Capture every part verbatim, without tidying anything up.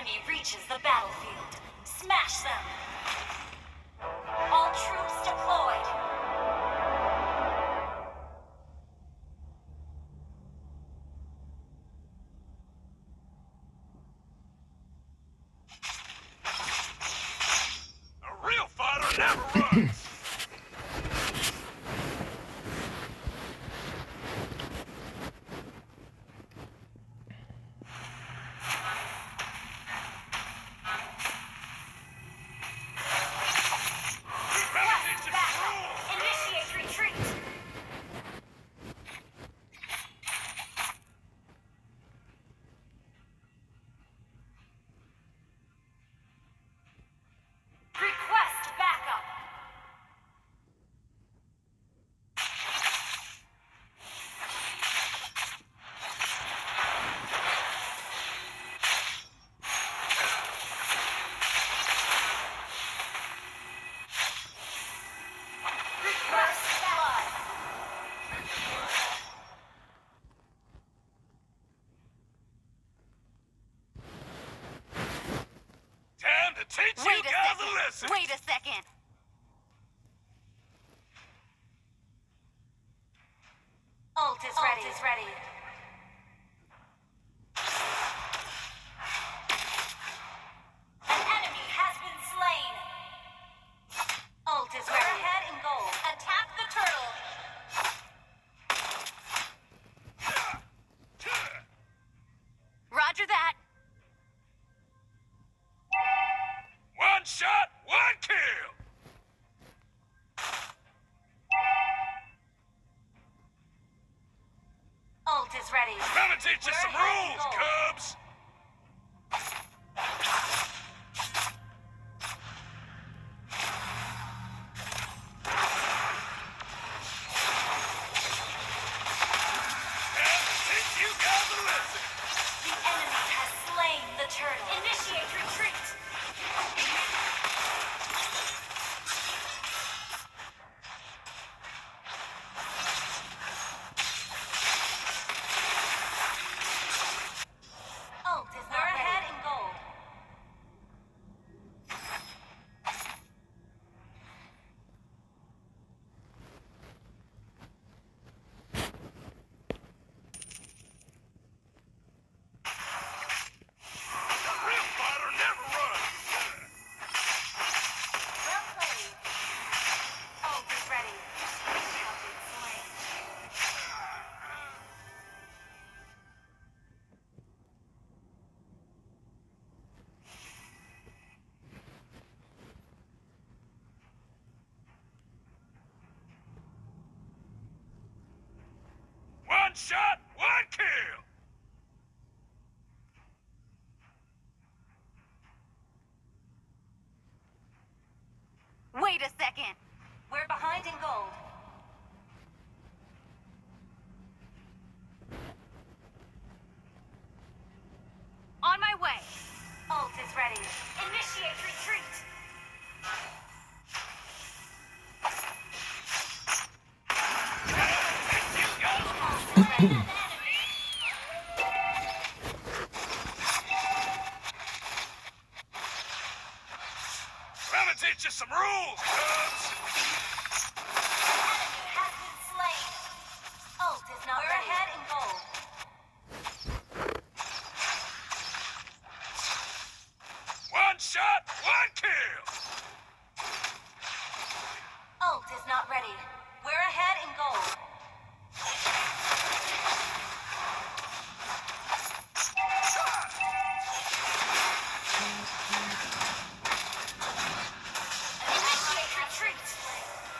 enemy reaches the battlefield, smash them! All troops deployed! A real fighter never runs! Teach Wait you a guys second. a lesson! Wait a second! Ult is ready. Ult is ready. An enemy has been slain. Ult is ready. We're ahead in goal. Attack the turtle. Roger that. One shot, one kill! Ult is ready. Gonna teach you We're some ahead in rules, goal. Cubs! Time to teach you guys a lesson! The enemy has slain the turtle. Initiate retreat. Ult is not ready. Ahead in gold. A real fighter never runs! Well played. Ult is ready. You have been slain. One shot, one kill! Wait a second. We're behind in gold. On my way. Ult is ready. Initiate retreat. Teach you guys a Ult is ready. Gonna teach you some rules, Cubs! Enemy has been slain. Ult is not We're ready. Ahead in gold. One shot, one kill! Ult is not ready. We're ahead in gold. Initiate retreat.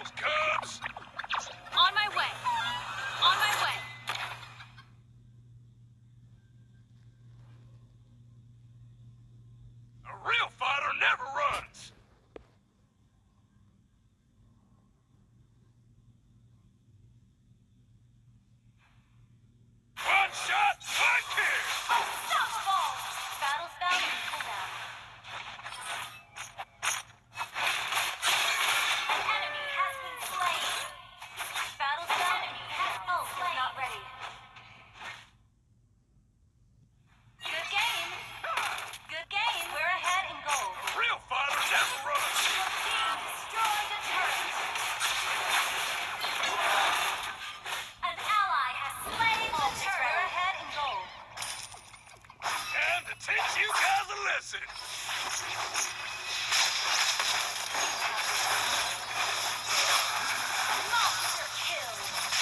rules, Cubs! On my way. On my way. A real fighter never runs! One shot, one kill! Unstoppable! Battle spell and cooldown. An enemy has been slain. Battle spell enemy has been slain. Not ready. Good game. Good game. We're ahead in gold. A real fighter never runs! Your team destroyed a turret. An ally has slain the turret. We're ahead in gold. Time to teach you guys a lesson! Monster kill.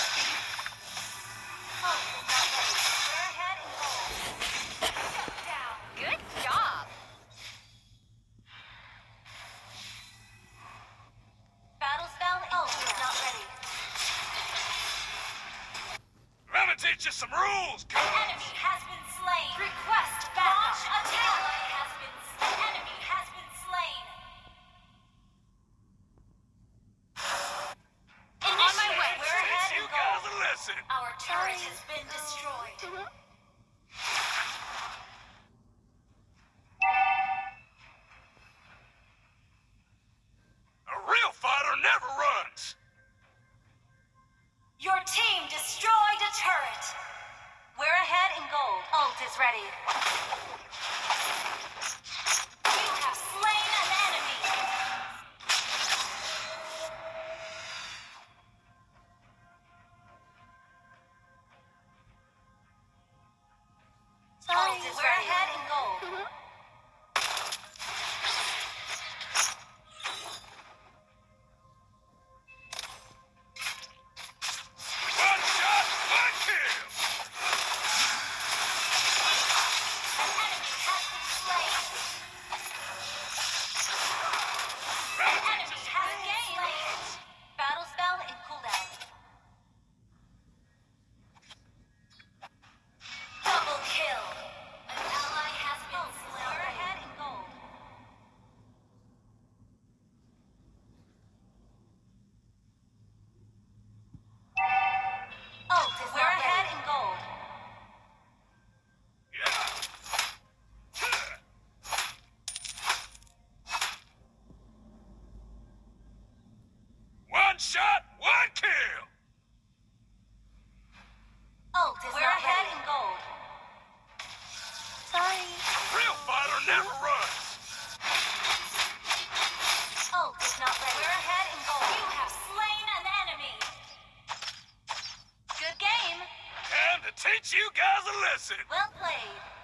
Oh, it's not ready. We're ahead in gold. Shut down. Good job. Battle spell. Oh, it's not ready. Let me teach you some rules, An Cubs! enemy has been slain. Request backup. Launch attack. Ally has been. An enemy has been slain. On my way. We're ahead Teach in you guys gold. a lesson! Our turret has been destroyed. A real fighter never runs! Your team destroyed a turret. We're ahead in gold. Ult is ready. You have slain an enemy. Ult is We're ready. ahead in gold. One shot, one kill! An enemy has been slain. Let An me enemy teach you has been slain. Battle spell and cooldown. Double kill. An ally has been slain. We're ahead in gold. Ult is We're ahead in gold. Yeah. One shot, one kill! Ult is We're ahead in gold. Sorry. A real fighter never runs! Ult is not ready. We're ahead in gold. You have slain an enemy. Good game. Time to teach you guys a lesson! Well played.